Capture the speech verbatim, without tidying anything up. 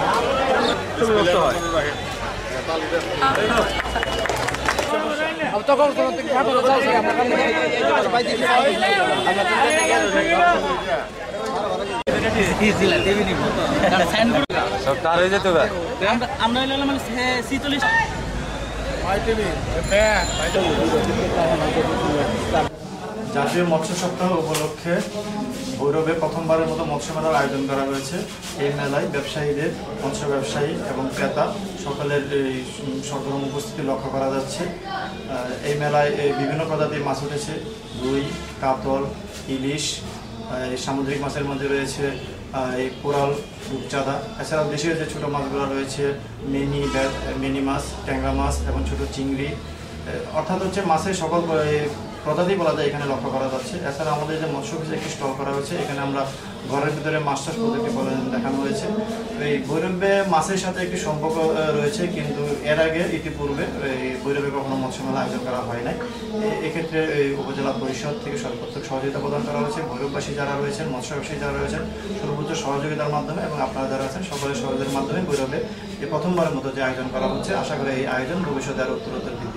খুবই কষ্ট হয়। সব তার হয়ে যেতে হবে। আমরা মানে ছিচল্লিশ জাতীয় মৎস্য সপ্তাহ উপলক্ষে ভৈরবে প্রথমবারের মতো মৎস্য মেলার আয়োজন করা হয়েছে। এই মেলায় ব্যবসায়ীদের, মৎস্য ব্যবসায়ী এবং ক্রেতা সকলের এই সরগরম উপস্থিতি লক্ষ্য করা যাচ্ছে। এই মেলায় বিভিন্ন প্রজাতির মাছ উঠেছে, রুই, কাতল, ইলিশ, সামুদ্রিক মাছের মধ্যে রয়েছে এই কোরাল, রূপচাঁদা, এছাড়াও দেশীয় যে ছোটো মাছগুলো রয়েছে মিনি মিনি মাছ, ট্যাংরা মাছ এবং ছোটো চিংড়ি, অর্থাৎ হচ্ছে মাছের সকল প্রজাতি বলা যায় এখানে লক্ষ্য করা যাচ্ছে। এছাড়া আমাদের যে মৎস্য অফিসে একটি স্টল করা হয়েছে, এখানে আমরা ঘরের ভিতরে মাছ চাষ পদ্ধতি দেখানো হয়েছে। এই ভৈরবে মাছের সাথে একটি সম্পর্ক রয়েছে, কিন্তু এর আগে ইতিপূর্বে এই ভৈরবে কখনো মৎস্য মেলা আয়োজন করা হয় নাই। এক্ষেত্রে এই উপজেলা পরিষদ থেকে সর্বোচ্চ সহযোগিতা প্রদান করা হয়েছে। ভৈরববাসী যারা রয়েছেন, মৎস্য ব্যবসায়ী যারা রয়েছেন, সর্বোচ্চ সহযোগিতার মাধ্যমে এবং আপনারা যারা আছেন সকলের সহযোগিতার মাধ্যমে ভৈরবে এই প্রথমবারের মতো যে আয়োজন করা হচ্ছে, আশা করি এই আয়োজন ভবিষ্যতে আরও উত্তরোত্তর